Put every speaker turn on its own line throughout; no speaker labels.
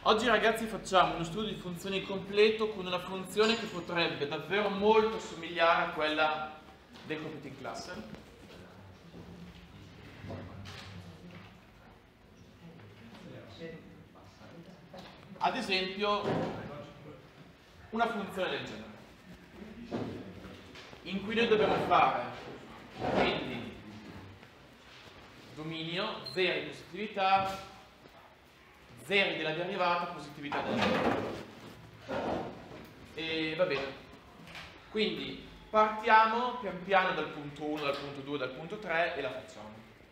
Oggi ragazzi facciamo uno studio di funzioni completo con una funzione che potrebbe davvero molto somigliare a quella del computing class. Ad esempio una funzione del genere, in cui noi dobbiamo fare quindi dominio, zeri di positività, zeri della derivata, positività della derivata. E va bene. Quindi partiamo pian piano dal punto 1, dal punto 2, dal punto 3 e la facciamo.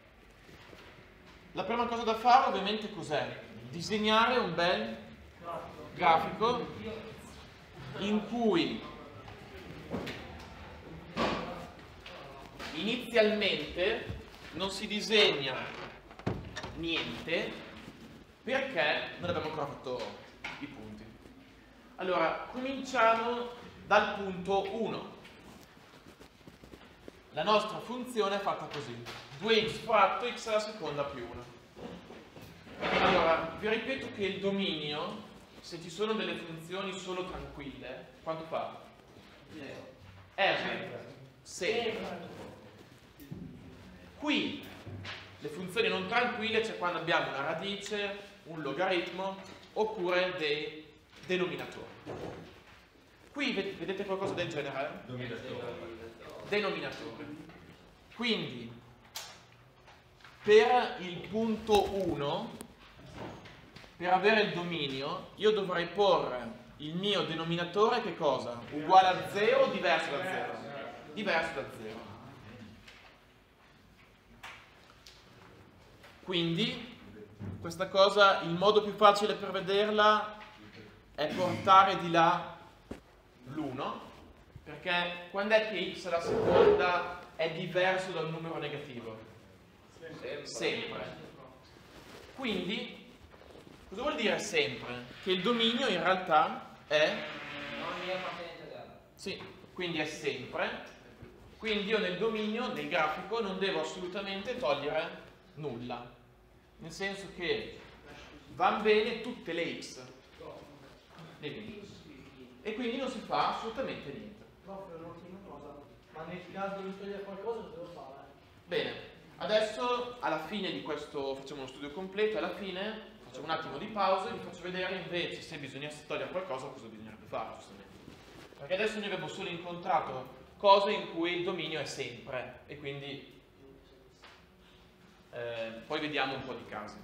La prima cosa da fare ovviamente cos'è? Disegnare un bel grafico in cui inizialmente non si disegna niente perché non abbiamo ancora fatto i punti. Allora, cominciamo dal punto 1. La nostra funzione è fatta così: 2x fratto x alla seconda più 1. Allora, vi ripeto che il dominio, se ci sono delle funzioni solo tranquille, quanto fa? 0. Sempre. Qui le funzioni non tranquille c'è quando abbiamo una radice, un logaritmo oppure dei denominatori. Qui vedete qualcosa del genere? Denominatore. Quindi per il punto 1, per avere il dominio, io dovrei porre il mio denominatore che cosa? Uguale a 0 o diverso da 0? Diverso da 0. Quindi questa cosa, il modo più facile per vederla è portare di là l'1, perché quando è che x alla seconda è diverso da un numero negativo? Sempre. Quindi cosa vuol dire sempre? Che il dominio in realtà è... Sì, quindi è sempre. Quindi io nel dominio, nel grafico, non devo assolutamente togliere nulla. Nel senso che vanno bene tutte le x. E quindi non si fa assolutamente niente.
No, per un'ultima cosa. Ma nel caso di togliere qualcosa cosa devo fare?
Bene, adesso alla fine di questo facciamo uno studio completo, alla fine facciamo un attimo di pausa e vi faccio vedere invece se bisognasse togliere qualcosa cosa bisognerebbe fare, giustamente. Perché adesso noi abbiamo solo incontrato cose in cui il dominio è sempre e quindi poi vediamo un po' di casi.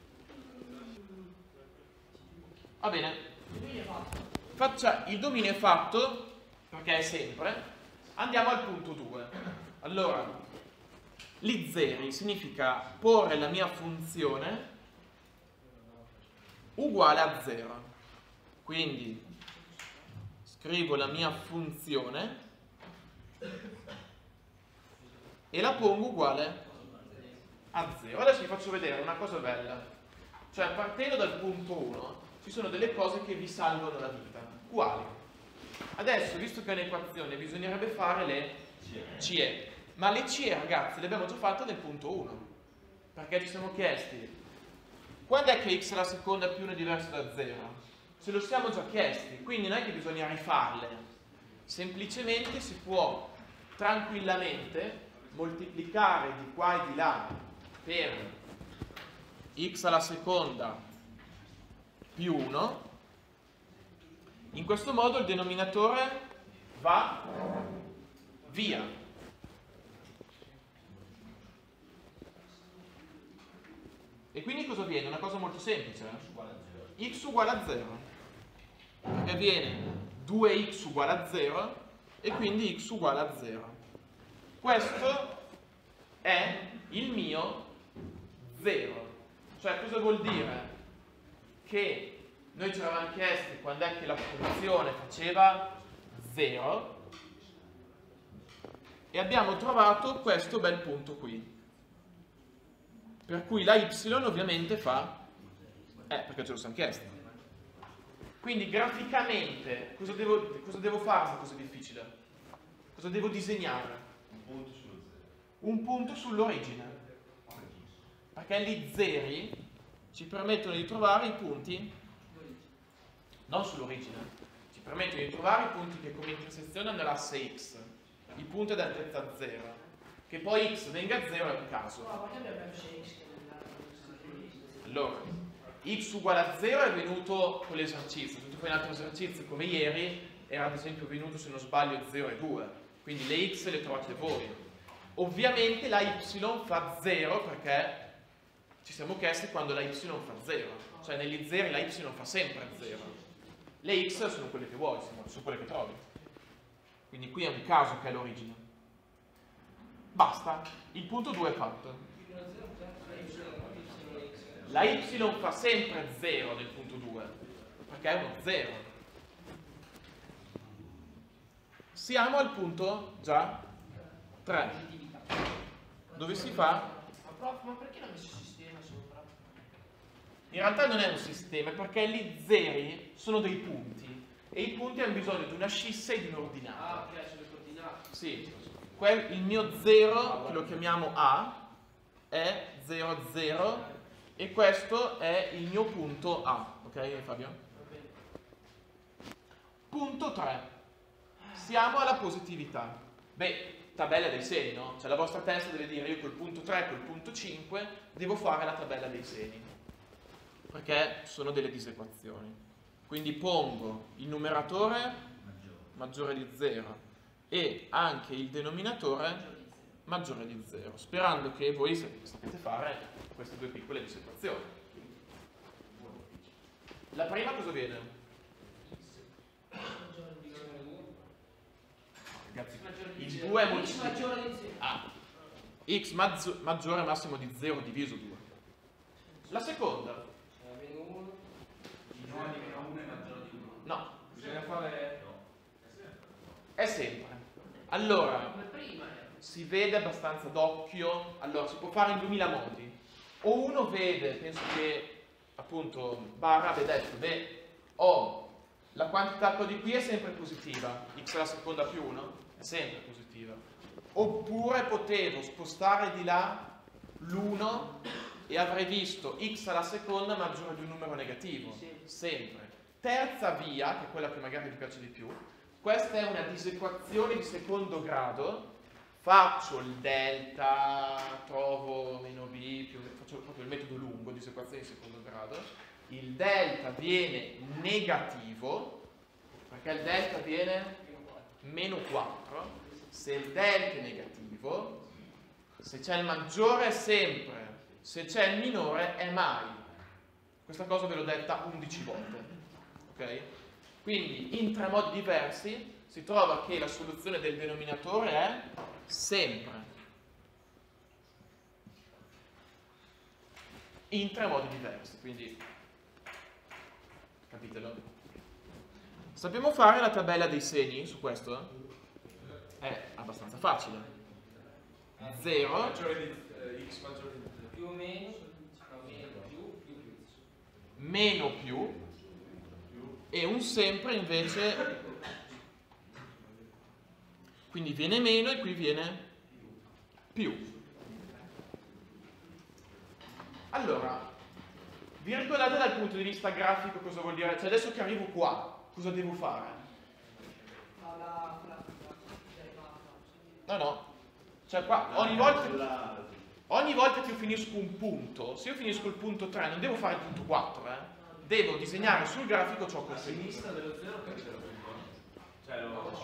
Va bene. Il dominio è fatto perché è sempre. Andiamo al punto 2. Allora, li zeri significa porre la mia funzione uguale a 0. Quindi scrivo la mia funzione e la pongo uguale a 0. Adesso vi faccio vedere una cosa bella. Cioè, partendo dal punto 1, ci sono delle cose che vi salvano la vita. Quali? Adesso, visto che è un'equazione, bisognerebbe fare le CE. Ma le CE, ragazzi, le abbiamo già fatte nel punto 1. Perché ci siamo chiesti, quando è che x alla seconda più 1 è diverso da 0? Ce lo siamo già chiesti, quindi non è che bisogna rifarle. Semplicemente si può tranquillamente moltiplicare di qua e di là per x alla seconda più 1. In questo modo il denominatore va via. E quindi cosa viene? Una cosa molto semplice. X uguale a 0. Perché viene 2x uguale a 0 e quindi x uguale a 0. Questo è il mio 0. Cioè, cosa vuol dire? Che noi ci eravamo chiesti quando è che la funzione faceva 0 e abbiamo trovato questo bel punto qui. Per cui la y ovviamente fa... perché ce lo siamo chiesti. Quindi graficamente cosa devo fare se è così difficile? Cosa devo disegnare? Un punto sull'origine. Perché gli zeri ci permettono di trovare i punti non sull'origine, ci permettono di trovare i punti che come intersezione hanno l'asse x, il punto è di altezza 0, che poi x venga 0 è un caso.
No, perché abbiamo messo x che
Allora, x uguale a 0 è venuto con l'esercizio, se tu fai un altro esercizio come ieri, era ad esempio venuto, se non sbaglio, 0 e 2, quindi le x le trovate voi. Ovviamente la y fa 0 perché ci siamo chiesti quando la y fa 0, cioè negli zeri la y fa sempre 0. Le x sono quelle che vuoi, sono quelle che trovi. Quindi qui è un caso che è l'origine. Basta, il punto 2 è fatto. La y fa sempre 0 nel punto 2, perché è uno 0. Siamo al punto già 3, dove si fa...
Ma perché non ha messo sistema sopra?
In realtà non è un sistema, perché gli zeri sono dei punti, e i punti hanno bisogno di una scissa e di un'ordinata.
Ah, ok, sono le coordinate.
Sì, il mio 0, che lo chiamiamo A, è 0, 0, e questo è il mio punto A, ok Fabio? Punto 3. Siamo alla positività. Beh, tabella dei segni, no? Cioè la vostra testa deve dire io col punto 3 e col punto 5 devo fare la tabella dei segni, perché sono delle disequazioni. Quindi pongo il numeratore maggiore di 0 e anche il denominatore maggiore di 0, sperando che voi sapete fare queste due piccole disequazioni. La prima cosa viene? Ragazzi, il 2 è moltiplicato. X maggiore massimo di 0 diviso 2. La seconda? No.
Bisogna fare...
È sempre. Allora, si vede abbastanza d'occhio. Allora, si può fare in 2000 modi. O uno vede, penso che appunto Barra abbia detto, beh, la quantità di qui è sempre positiva, x alla seconda più 1 è sempre positiva. Oppure potevo spostare di là l'1 e avrei visto x alla seconda maggiore di un numero negativo, sempre. Terza via, che è quella che magari vi piace di più, questa è una disequazione di secondo grado, faccio il delta, trovo meno b, faccio proprio il metodo lungo, disequazione di secondo grado, il delta viene negativo, perché il delta viene meno 4, se il delta è negativo, se c'è il maggiore è sempre, se c'è il minore è mai. Questa cosa ve l'ho detta 11 volte, ok? Quindi in tre modi diversi si trova che la soluzione del denominatore è sempre. In tre modi diversi, quindi capitelo. Sappiamo fare la tabella dei segni su questo? È abbastanza facile. 0
Maggiore di x maggiore di
Più o meno,
meno più e un sempre invece, quindi viene meno e qui viene più. Allora, vi ricordate dal punto di vista grafico cosa vuol dire? Cioè adesso che arrivo qua, cosa devo fare? No. Cioè qua, ogni volta che io finisco un punto, se io finisco il punto 3 non devo fare il punto 4, devo disegnare sul grafico ciò che ho finito.
A sinistra dello 0 che c'è lo cioè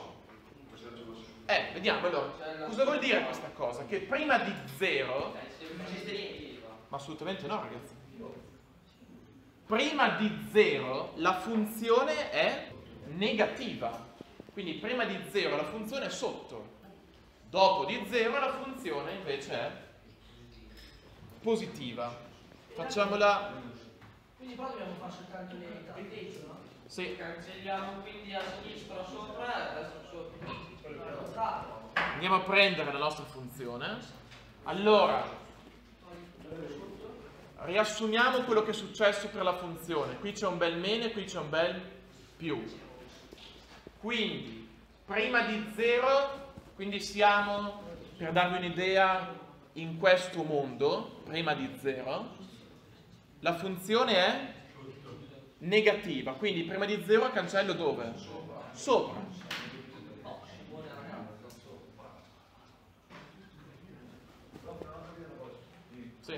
vediamo allora. Cosa vuol dire questa cosa? Che prima di 0... Ma assolutamente no, ragazzi. Prima di 0 la funzione è negativa. Quindi prima di 0 la funzione è sotto. Dopo di 0 la funzione invece è positiva. Facciamola...
Quindi poi dobbiamo fare soltanto le tabellette, no?
Sì.
Cancelliamo quindi a sinistra sopra e a destra sopra.
Andiamo a prendere la nostra funzione. Allora, riassumiamo quello che è successo per la funzione. Qui c'è un bel meno e qui c'è un bel più. Quindi, prima di 0, quindi siamo, per darvi un'idea, in questo mondo, prima di 0, la funzione è negativa, quindi prima di 0 cancello dove? Sopra. Sì.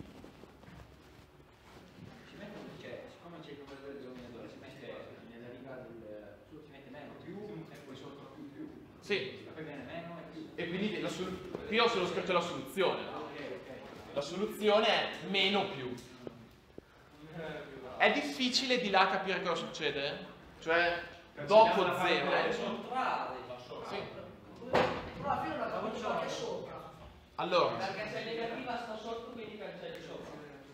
Siccome c'è il numero del denominatore, si mette nella riga del si mette meno più e poi sotto più.
Sì.
E poi viene meno e più.
E quindi qui ho solo scritto la soluzione. La soluzione è meno più. È difficile di là capire cosa succede? Cioè, dopo 0. Sì.
Però alla fine la capisco anche sopra.
Allora,
Perché se è negativa sta sotto, quindi cancelli sopra.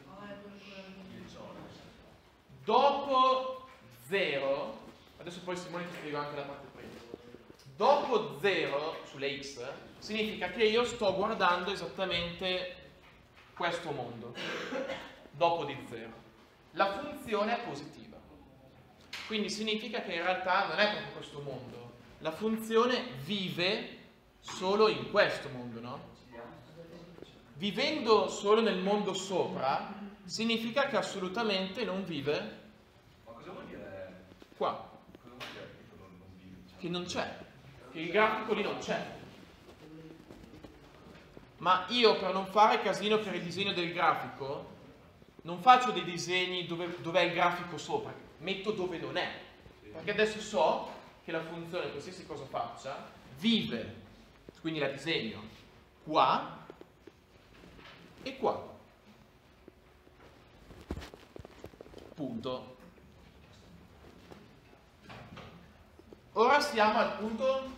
dopo 0, adesso poi Simone ti spiego anche la parte prima. Dopo 0 sulle x significa che io sto guardando esattamente questo mondo, dopo di 0. La funzione è positiva. Quindi significa che in realtà non è proprio questo mondo. La funzione vive solo in questo mondo, no? Vivendo solo nel mondo sopra, significa che assolutamente non vive
Ma cosa vuol dire?
qua.
Cosa vuol dire che non vive?
Che non c'è. Che il grafico lì non c'è. Ma io, per non fare casino per il disegno del grafico, non faccio dei disegni dove è il grafico sopra, metto dove non è. Perché adesso so che la funzione, qualsiasi cosa faccia, vive, quindi la disegno qua e qua. Punto. Ora siamo al punto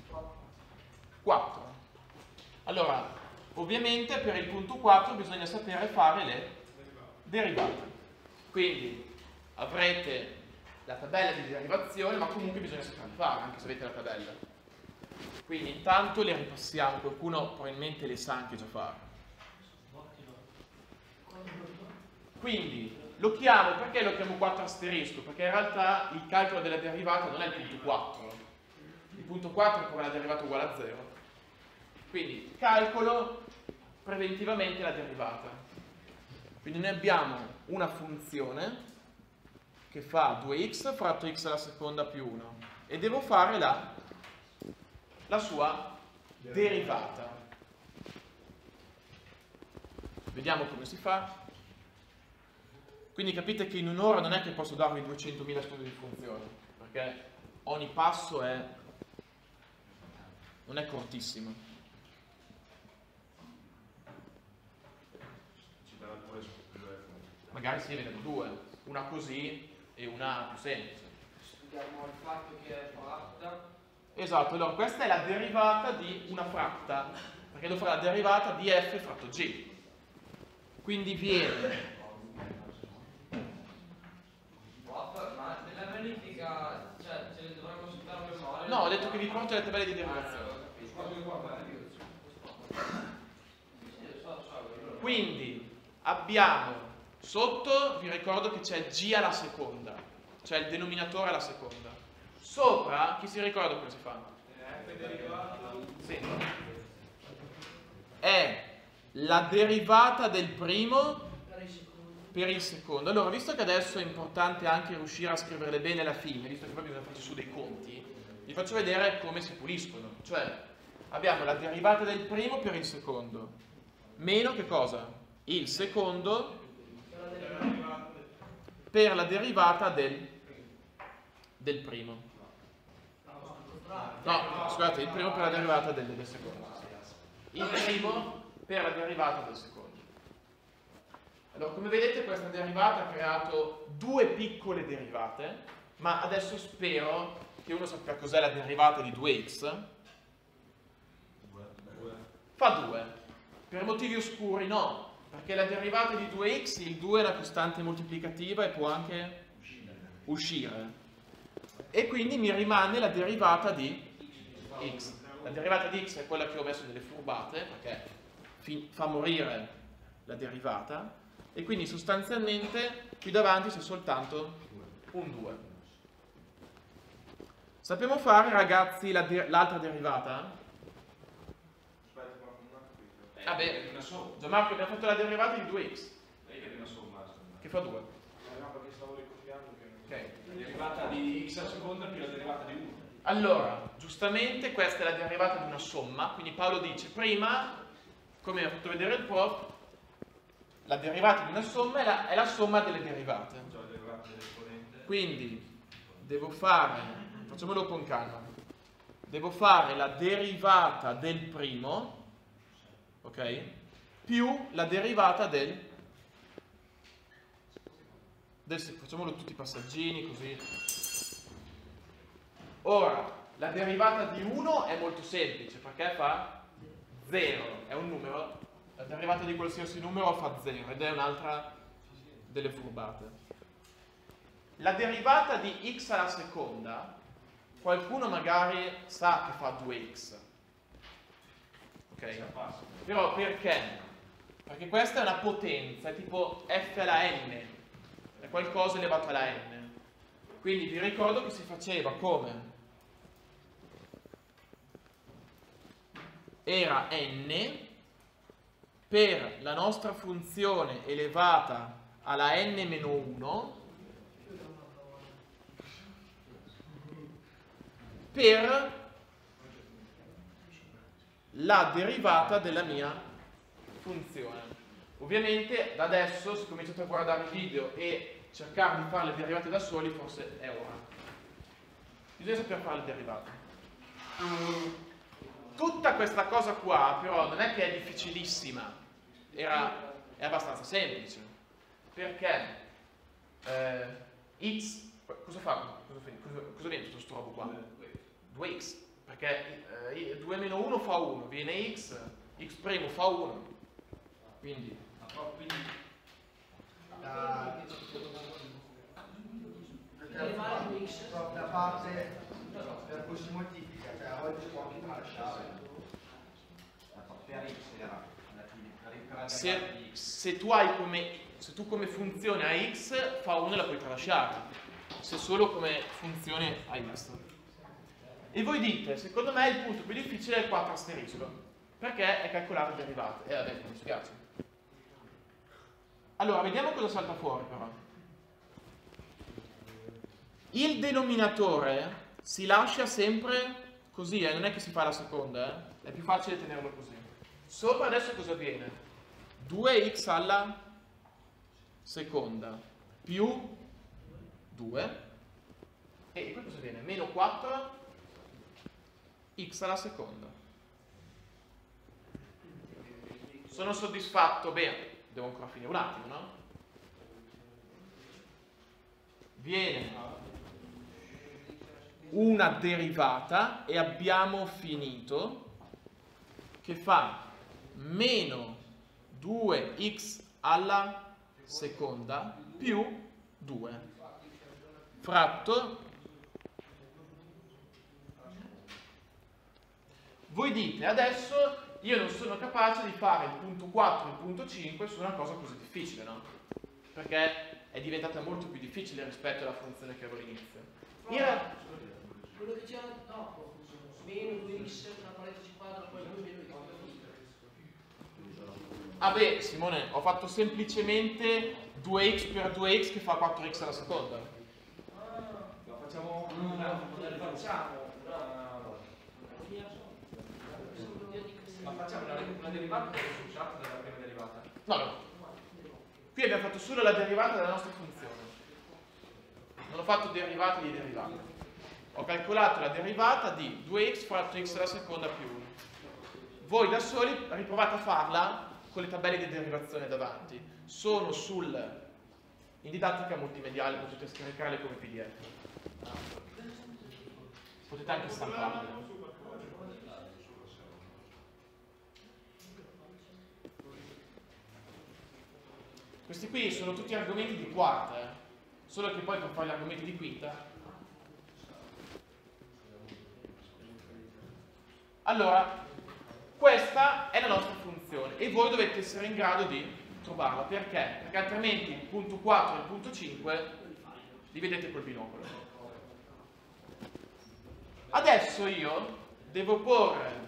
4. Allora, ovviamente per il punto 4 bisogna sapere fare le derivate. Quindi avrete la tabella di derivazione, ma comunque bisogna saperle fare, anche se avete la tabella. Quindi intanto le ripassiamo, qualcuno probabilmente le sa anche già fare. Quindi perché lo chiamo 4 asterisco? Perché in realtà il calcolo della derivata non è il punto 4. Il punto 4 è come la derivata uguale a 0. Quindi calcolo preventivamente la derivata. Quindi noi abbiamo una funzione che fa 2x fratto x alla seconda più 1 e devo fare la sua derivata. Vediamo come si fa. Quindi capite che in un'ora non è che posso darvi 200.000 studi di funzioni, perché ogni passo non è cortissimo.
Ci darà due
Magari si vedono due, una così e una più semplice.
Studiamo il fatto che è fratta.
Esatto, allora questa è la derivata di una fratta, perché devo fare la derivata di f fratto g. Quindi viene...
Ma nella verifica, cioè, ce le dovremmo consultare a memoria?
No, ho detto che vi porto le tabelle di derivazione. Quindi abbiamo sotto, vi ricordo che c'è g alla seconda, cioè il denominatore alla seconda. Sopra, chi si ricorda come si fa? Sì. È la derivata del primo per il secondo. Allora, visto che adesso è importante anche riuscire a scriverle bene alla fine, visto che poi bisogna farci su dei conti, vi faccio vedere come si puliscono. Cioè, abbiamo la derivata del primo per il secondo, meno che cosa? Il secondo per la derivata del primo. No, scusate, il primo per la derivata del secondo. Il primo per la derivata del secondo. Allora, come vedete questa derivata ha creato due piccole derivate, ma adesso spero che uno sappia cos'è la derivata di 2x. Fa 2. Per motivi oscuri no, perché la derivata di 2x, il 2 è una costante moltiplicativa e può anche uscire. E quindi mi rimane la derivata di x. La derivata di x è quella che ho messo nelle furbate, perché fa morire la derivata. E quindi sostanzialmente qui davanti c'è soltanto un 2. Sappiamo fare, ragazzi, l'altra derivata? Beh, Gianmarco, abbiamo fatto la derivata di 2x, che fa 2.
Ok, la derivata di x alla seconda più la derivata di 1.
Allora, giustamente questa è la derivata di una somma, quindi Paolo dice prima, come ha fatto vedere il prof, la derivata di una somma è la somma delle derivate.
Cioè la derivata dell'esponente.
Quindi devo fare, facciamolo con calma, devo fare la derivata del primo, ok? Più la derivata del facciamolo tutti i passaggini così. Ora, la derivata di 1 è molto semplice perché fa 0, è un numero, la derivata di qualsiasi numero fa 0 ed è un'altra delle furbate. La derivata di x alla seconda, qualcuno magari sa che fa 2x, ok? Però perché? Perché questa è una potenza, è tipo f alla n, è qualcosa elevato alla n. Quindi vi ricordo che si faceva come? Era n per la nostra funzione elevata alla n-1 per la derivata della mia funzione. Ovviamente da adesso, se cominciate a guardare il video e cercare di fare le derivate da soli, forse è ora. Bisogna saper fare le derivate. Tutta questa cosa qua, però, non è che è difficilissima, è abbastanza semplice. Perché x, cosa fa? Cosa viene tutto sto robo qua? 2x, perché 2 meno 1 fa 1, viene x primo fa 1. Quindi
la parte per cui si moltiplica, cioè oggi si può anche tralasciare.
Per x era alla fine,
se tu come funzione a x fa 1 la puoi tralasciare, se solo come funzione a x. E voi dite, secondo me il punto più difficile è il 4 asterisco, perché è calcolare le derivate. Vabbè, mi dispiace. Allora, vediamo cosa salta fuori però. Il denominatore si lascia sempre così, non è che si fa la seconda, è più facile tenerlo così. Sopra adesso cosa viene? 2x alla seconda più 2 e poi cosa viene? Meno 4 x alla seconda. Sono soddisfatto? Bene, devo ancora finire un attimo, no? Viene una derivata e abbiamo finito che fa meno 2x alla seconda più 2 fratto. Voi dite adesso io non sono capace di fare il punto 4 e il punto 5 su una cosa così difficile, no? Perché è diventata molto più difficile rispetto alla funzione che avevo all'inizio.
Quello che c'era dopo, meno 2x, una parentesi quadra, poi 2 meno x.
Ah beh, Simone, ho fatto semplicemente 2x per 2x che fa 4x alla seconda.
facciamo una derivata che è associata dalla prima derivata.
No. Qui abbiamo fatto solo la derivata della nostra funzione. Non ho fatto derivate di derivate. Ho calcolato la derivata di 2x fratto x alla seconda più 1. Voi da soli riprovate a farla con le tabelle di derivazione davanti. Sono in didattica multimediale, potete scaricarle come PDF. Potete anche stamparle. Questi qui sono tutti argomenti di quarta, solo che poi per fare gli argomenti di quinta. Allora, questa è la nostra funzione e voi dovete essere in grado di trovarla. Perché? Perché altrimenti il punto 4 e il punto 5 li vedete col binocolo. Adesso io devo porre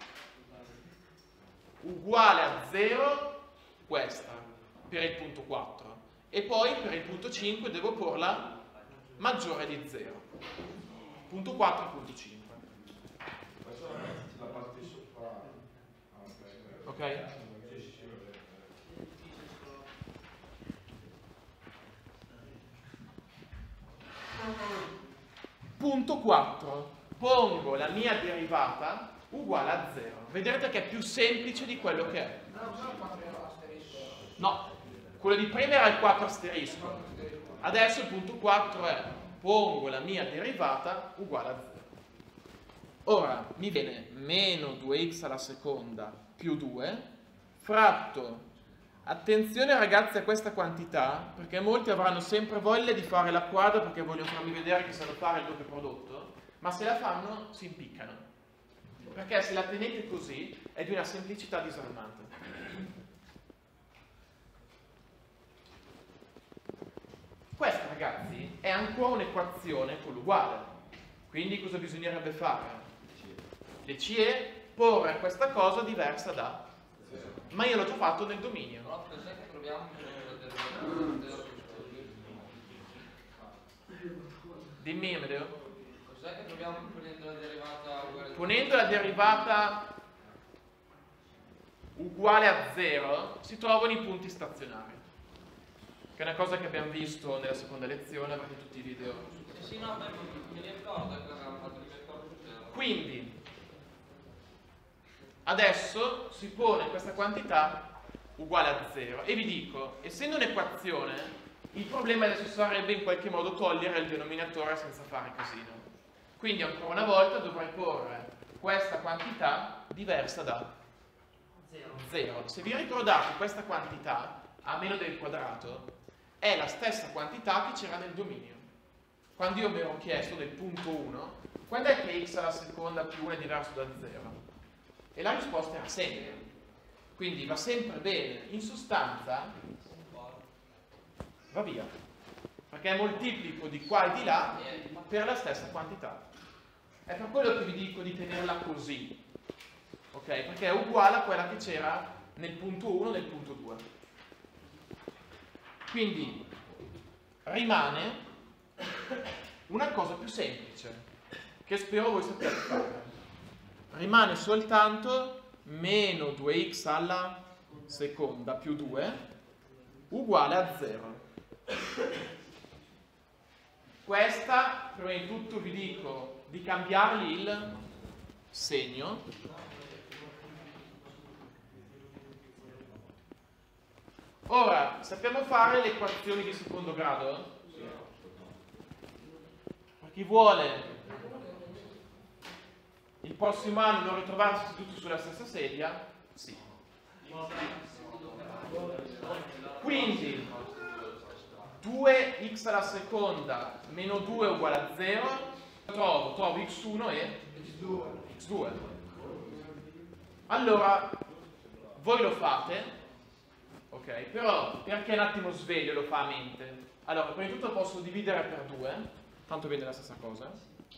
uguale a 0 questa per il punto 4 e poi per il punto 5 devo porla maggiore di 0. Punto 4 e punto 5.
La parte sopra.
Ok? Punto 4. Pongo la mia derivata uguale a 0. Vedrete che è più semplice di quello che è. No, quello di prima era il 4 asterisco. Adesso il punto 4 è pongo la mia derivata uguale a 0. Ora mi viene meno 2x alla seconda più 2 fratto, attenzione ragazzi a questa quantità, perché molti avranno sempre voglia di fare la quadra perché vogliono farmi vedere che sanno fare il doppio prodotto, ma se la fanno si impiccano, perché se la tenete così è di una semplicità disarmante. Questa ragazzi è ancora un'equazione con l'uguale, quindi cosa bisognerebbe fare? Le CE porre questa cosa diversa da, ma io l'ho già fatto nel dominio.
Però cos'è che troviamo
Dimmi Amedeo.
Cos'è che troviamo ponendo la derivata uguale a 0?
Ponendo la derivata uguale a 0 si trovano i punti stazionari, che è una cosa che abbiamo visto nella seconda lezione, avete tutti i video.
Sì, no, mi ricordo che avevamo fatto il vettore su 0.
Quindi adesso si pone questa quantità uguale a 0 e vi dico, essendo un'equazione, il problema adesso sarebbe in qualche modo togliere il denominatore senza fare casino. Quindi ancora una volta dovrei porre questa quantità diversa da 0. Se vi ricordate, questa quantità a meno del quadrato è la stessa quantità che c'era nel dominio. Quando io mi ero chiesto del punto 1, quando è che x alla seconda più 1 è diverso da 0? E la risposta era sempre. Quindi va sempre bene. In sostanza va via, perché è moltiplico di qua e di là per la stessa quantità. È per quello che vi dico di tenerla così, ok? Perché è uguale a quella che c'era nel punto 1 e nel punto 2. Quindi rimane una cosa più semplice, che spero voi sappiate fare. Rimane soltanto meno 2x alla seconda più 2 uguale a 0. Questa, prima di tutto vi dico di cambiargli il segno. Ora, sappiamo fare le equazioni di secondo grado? Per chi vuole il prossimo anno non ritrovarsi tutti sulla stessa sedia? Sì. Quindi 2x alla seconda meno 2 uguale a 0, trovo x1 e x2. Allora, voi lo fate, ok? Però perché un attimo sveglio lo fa a mente? Allora, prima di tutto posso dividere per 2, tanto viene la stessa cosa.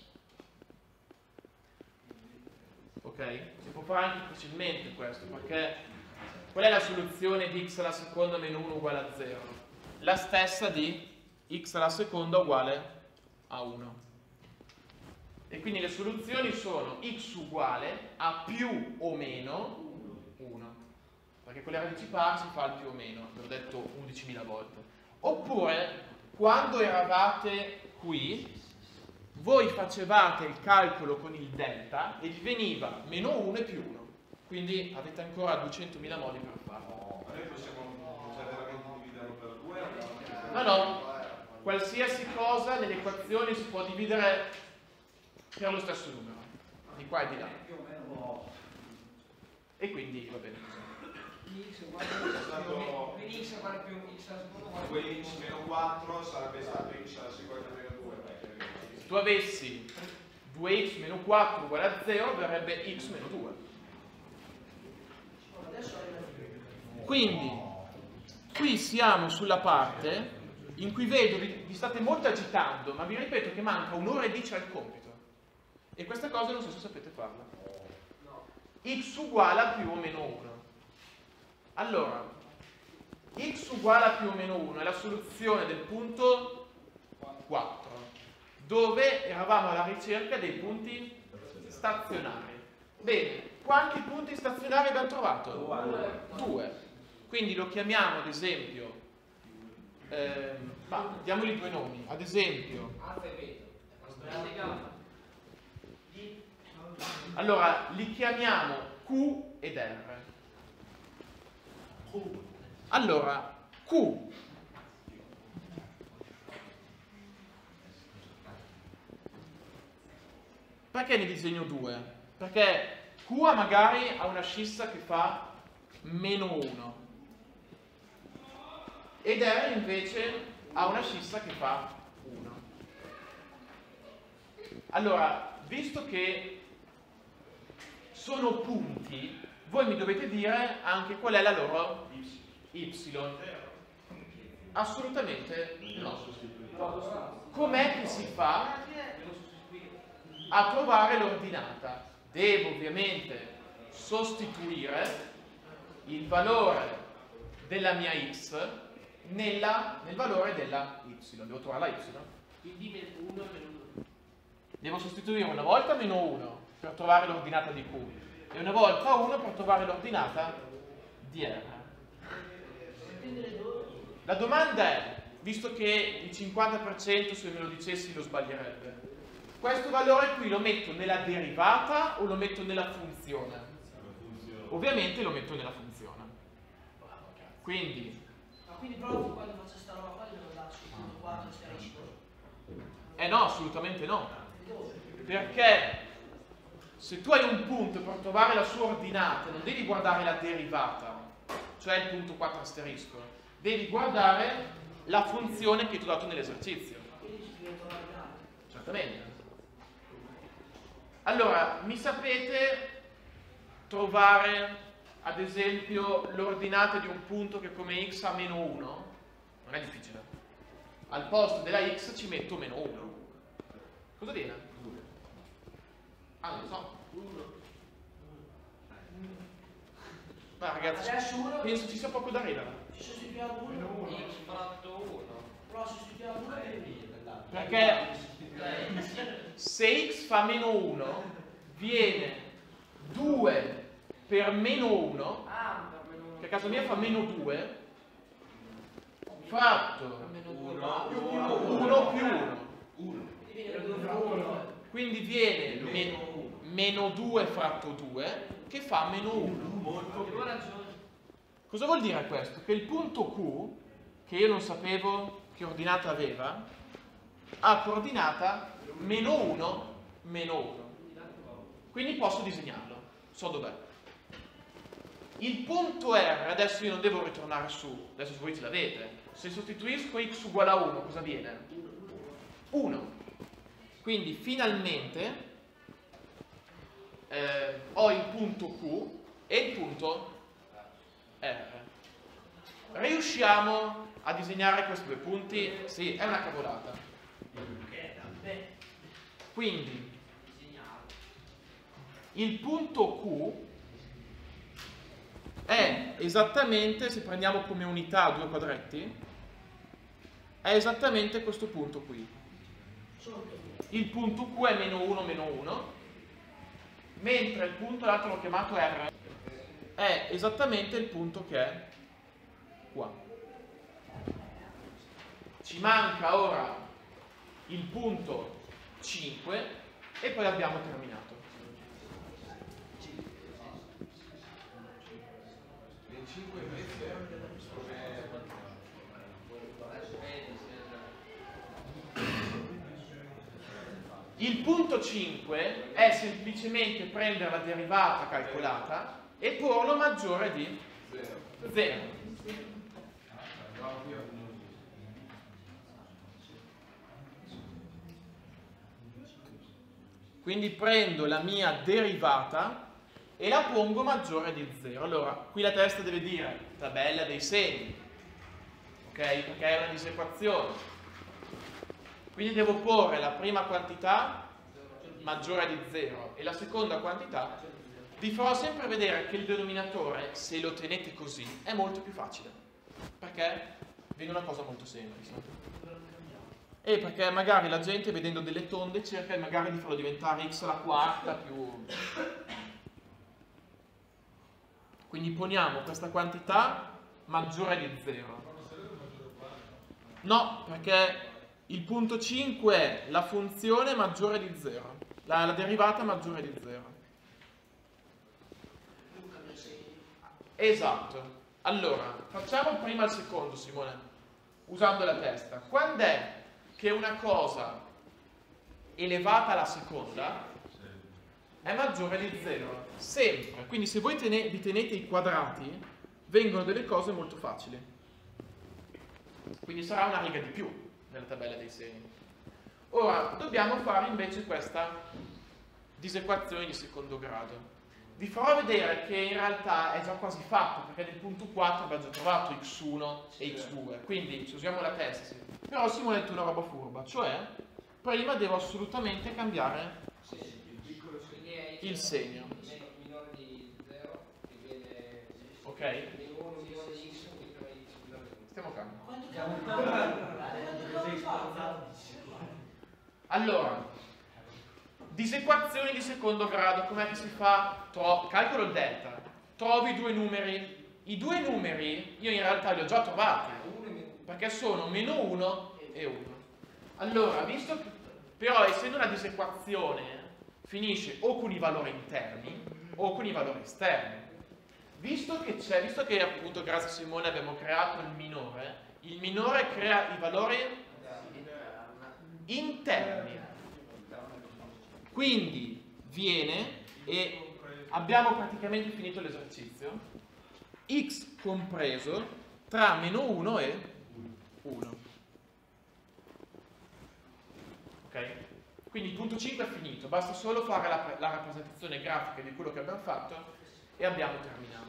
Ok? Si può fare anche facilmente questo, perché qual è la soluzione di x alla seconda meno 1 uguale a 0? La stessa di x alla seconda uguale a 1. E quindi le soluzioni sono x uguale a più o meno 1. Perché con le radici pari si fa il più o meno, ve l'ho detto 11.000 volte. Oppure, quando eravate qui, voi facevate il calcolo con il delta e vi veniva meno 1 e più 1. Quindi avete ancora 200.000 modi per farlo.
Ma noi possiamo veramente dividerlo per 2?
No. Qualsiasi cosa nelle equazioni si può dividere per lo stesso numero, di qua e di là. E quindi va bene così.
X uguale più x uguale più x alla seconda uguale più
2x meno 4 sarebbe stato x alla seconda meno 2.
Se tu avessi 2x meno 4 uguale a 0, verrebbe x meno 2. Quindi, qui siamo sulla parte in cui vedo, vi state molto agitando, ma vi ripeto che manca un'ora e 10 al compito. E questa cosa non so se sapete farla. X uguale a più o meno 1. Allora, x uguale a più o meno 1 è la soluzione del punto 4. dove eravamo alla ricerca dei punti stazionari. Bene, quanti punti stazionari abbiamo trovato? 2. Quindi lo chiamiamo ad esempio, diamogli 2 nomi, ad esempio, allora li chiamiamo Q ed R. Allora, Q perché ne disegno 2? Perché Q magari ha una scissa che fa -1 ed R invece ha una scissa che fa 1. Allora, visto che sono punti, voi mi dovete dire anche qual è la loro y. Assolutamente no. Com'è che si fa a trovare l'ordinata? Devo ovviamente sostituire il valore della mia x nel valore della y. Devo trovare la y.
Quindi -1 e -2.
Devo sostituire una volta -1 per trovare l'ordinata di Q e una volta 1 per trovare l'ordinata di R. La domanda è, visto che il 50% se me lo dicessi lo sbaglierebbe, questo valore qui lo metto nella derivata o lo metto nella funzione? Ovviamente lo metto nella funzione. Quindi
proprio quando faccio sta roba qua devo andare sul punto 4 asterisco.
no, assolutamente no. Perché se tu hai un punto per trovare la sua ordinata, non devi guardare la derivata, cioè il punto 4 asterisco, devi guardare la funzione che ti ho dato nell'esercizio. Certamente. Allora, mi sapete trovare, ad esempio, l'ordinata di un punto che come x ha -1? Non è difficile. Al posto della x ci metto -1. Cosa viene? Non lo so. Ma ragazzi, penso ci sia poco da ridere.
Ci sostituiamo 1.
X fratto 1.
Però sostituiamo 1
Perché se x fa -1 viene 2 per -1, che a caso mia fa -2, fratto 1 più 1. Quindi viene -2 fratto 2 che fa -1. Cosa vuol dire questo? Che il punto Q, che io non sapevo che ordinata aveva, ha coordinata -1, -1. Quindi posso disegnarlo, so dov'è. Il punto R, adesso io non devo ritornare su, adesso voi ce l'avete. Se sostituisco x uguale a 1, cosa viene? 1. Quindi finalmente ho il punto Q e il punto R. Riusciamo a disegnare questi due punti? Sì, è una cavolata. Quindi il punto Q è esattamente, se prendiamo come unità 2 quadretti, è esattamente questo punto qui. Il punto Q è -1, -1, mentre il punto, l'altro l'ho chiamato R, è esattamente il punto che è qua. Ci manca ora il punto 5 e poi abbiamo terminato. Il punto 5 è semplicemente prendere la derivata calcolata e porlo maggiore di 0. Quindi prendo la mia derivata e la pongo maggiore di 0. Allora, qui la testa deve dire tabella dei segni, ok? Perché è una disequazione. Quindi devo porre la prima quantità maggiore di 0 e la seconda quantità. Vi farò sempre vedere che il denominatore, se lo tenete così, è molto più facile. Perché viene una cosa molto semplice. E perché magari la gente vedendo delle tonde cerca magari di farlo diventare x alla quarta più... Quindi poniamo questa quantità maggiore di 0. No, perché il punto 5 è la funzione maggiore di 0, la derivata maggiore di 0. Esatto. Allora, facciamo prima il secondo, Simone, usando la testa. Quando è che una cosa elevata alla seconda è maggiore di 0? Sempre. Quindi se voi vi tenete i quadrati, vengono delle cose molto facili. Quindi sarà una riga di più nella tabella dei segni. Ora, dobbiamo fare invece questa disequazione di secondo grado. Vi farò vedere che in realtà è già quasi fatto, perché nel punto 4 abbiamo già trovato x1 e x2, quindi ci usiamo la testa. Sì. Però Simone ha detto una roba furba, cioè prima devo assolutamente cambiare il segno.
Minore di 0, che viene...
Ok?
Minore di x,
Stiamo calmi. Allora, disequazioni di secondo grado, com'è che si fa? Calcolo il delta, trovi due numeri. I due numeri io in realtà li ho già trovati, perché sono meno 1 e 1. Allora, visto che, però essendo una disequazione, finisce o con i valori interni o con i valori esterni. Visto che appunto grazie a Simone abbiamo creato il minore crea i valori interni. Quindi viene, e abbiamo praticamente finito l'esercizio, x compreso tra meno 1 e 1. Ok? Quindi il punto 5 è finito, basta solo fare la rappresentazione grafica di quello che abbiamo fatto e abbiamo terminato.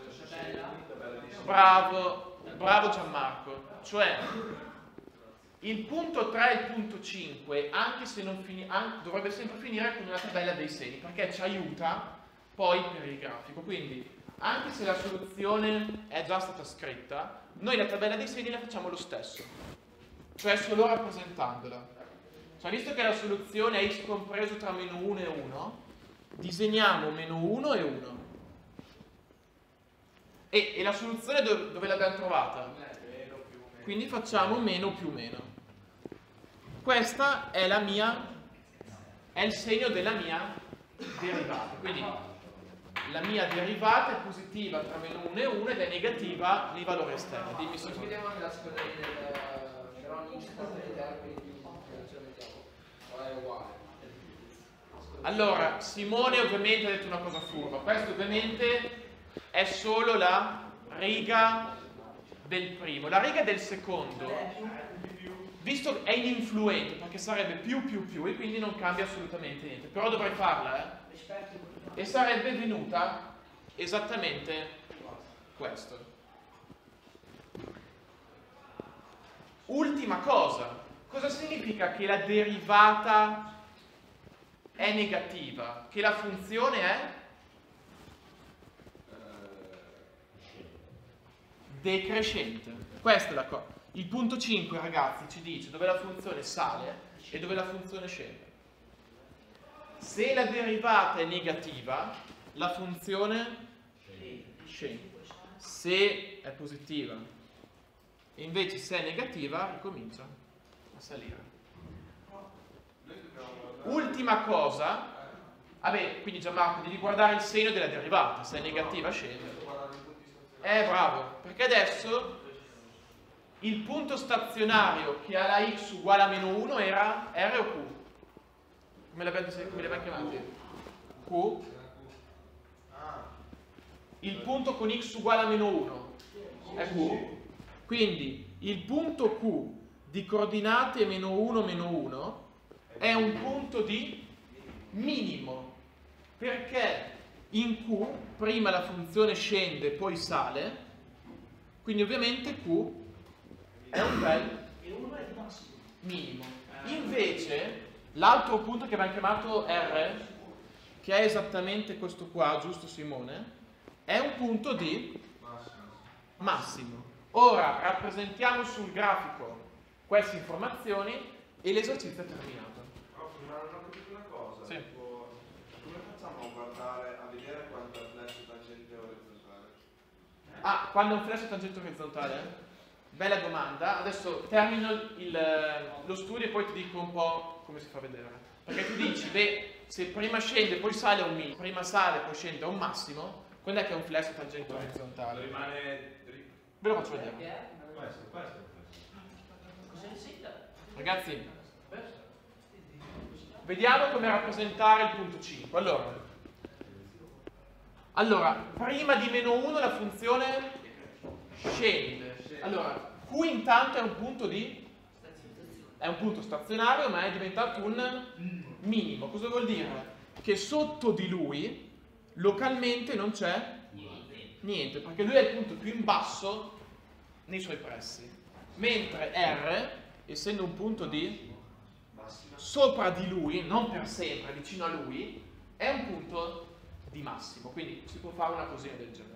Bravo Gianmarco. Cioè, il punto 3 e il punto 5, anche se non dovrebbe sempre finire con una tabella dei segni, perché ci aiuta poi per il grafico. Quindi, anche se la soluzione è già stata scritta, noi la tabella dei segni la facciamo lo stesso, cioè solo rappresentandola. Cioè, visto che la soluzione è x compreso tra meno 1 e 1, disegniamo meno 1 e 1. E la soluzione dove l'abbiamo trovata? Quindi facciamo meno più meno. Questa è il segno della mia derivata. Quindi la mia derivata è positiva tra meno 1 e 1 ed è negativa nei valori esterni. Dimmi se
vediamo anche la seconda del Veron x quanti termini più ce la mettiamo. O è uguale?
Allora, Simone ovviamente ha detto una cosa furba. Questo ovviamente è solo la riga del primo. La riga del secondo, visto è ininfluente, perché sarebbe più e quindi non cambia assolutamente niente. Però dovrei farla, e sarebbe venuta esattamente questo. Ultima cosa. Cosa significa che la derivata è negativa? Che la funzione è decrescente. Questa è la cosa. Il punto 5, ragazzi, ci dice dove la funzione sale e dove la funzione scende. Se la derivata è negativa, la funzione scende. Se è positiva, e invece se è negativa, ricomincia a salire. Ultima cosa, quindi Gianmarco, devi guardare il segno della derivata, se è negativa scende. Bravo, perché adesso il punto stazionario che ha la x uguale a meno 1 era R o Q? Come l'abbiamo chiamato? Q? Il punto con x uguale a meno 1 è Q? Quindi il punto Q di coordinate meno 1 è un punto di minimo, perché in Q prima la funzione scende poi sale, quindi ovviamente Q è un bel minimo. Invece l'altro punto che abbiamo chiamato R, che è esattamente questo qua, giusto Simone, è un punto di massimo. Ora rappresentiamo sul grafico queste informazioni e l'esercizio è terminato.
Ma non ho capito una cosa.
Sì.
Tipo, come facciamo a guardare, a vedere quanto è flash tangente orizzontale?
Ah, quando è un flash tangente orizzontale? Bella domanda. Adesso termino lo studio e poi ti dico un po' come si fa a vedere. Perché tu dici, beh, se prima scende poi sale a un minimo, prima sale poi scende a un massimo, quando è che è un flash tangente orizzontale?
Rimane...
Ve lo faccio vedere.
Questo.
Cosa insegna?
Ragazzi, vediamo come rappresentare il punto 5. Allora, prima di meno 1 la funzione scende. Allora, Q intanto è un punto stazionario, ma è diventato un minimo. Cosa vuol dire? Che sotto di lui, localmente, non c'è niente, perché lui è il punto più in basso nei suoi pressi. Mentre R, essendo un punto di sopra di lui, non per sempre, vicino a lui, è un punto di massimo. Quindi si può fare una cosina del genere.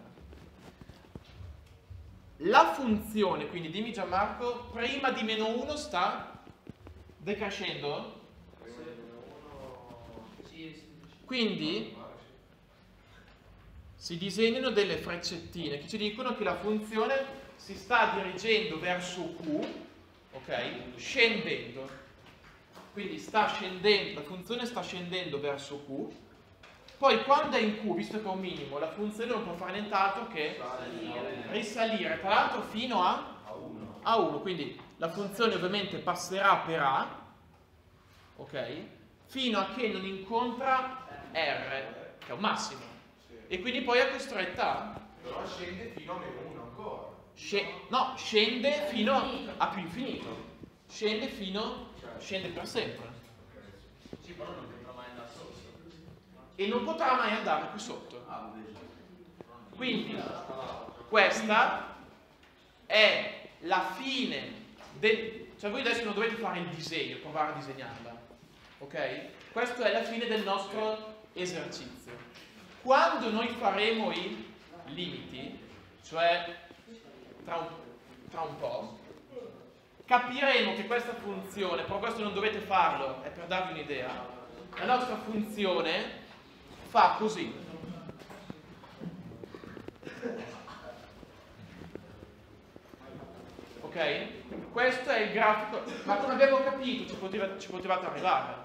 La funzione, quindi dimmi Gianmarco, prima di meno 1 sta decrescendo? Quindi si disegnano delle freccettine che ci dicono che la funzione si sta dirigendo verso Q, ok? Scendendo. Quindi sta scendendo, la funzione sta scendendo verso Q. Poi quando è in Q, visto che è un minimo, la funzione non può fare nient'altro che risalire, tra l'altro fino a 1. Quindi la funzione ovviamente passerà per A, ok? Fino a che non incontra R, che è un massimo. E quindi poi è costretta a...
Però scende fino a meno 1 ancora.
No, scende fino a più infinito. Scende per sempre.
Sì, però non potrà mai andare sotto.
E non potrà mai andare qui sotto. Quindi questa è la fine del... Cioè voi adesso non dovete fare il disegno, provare a disegnarla, ok? Questa è la fine del nostro esercizio. Quando noi faremo i limiti, cioè tra un po', capiremo che questa funzione, però questo non dovete farlo, è per darvi un'idea, la nostra funzione fa così. Ok? Questo è il grafico, ma come abbiamo capito ci potevate arrivare.